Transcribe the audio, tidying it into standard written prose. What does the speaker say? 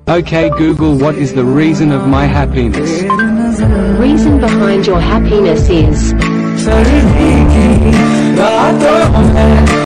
Okay Google, what is the reason of my happiness? Reason behind your happiness is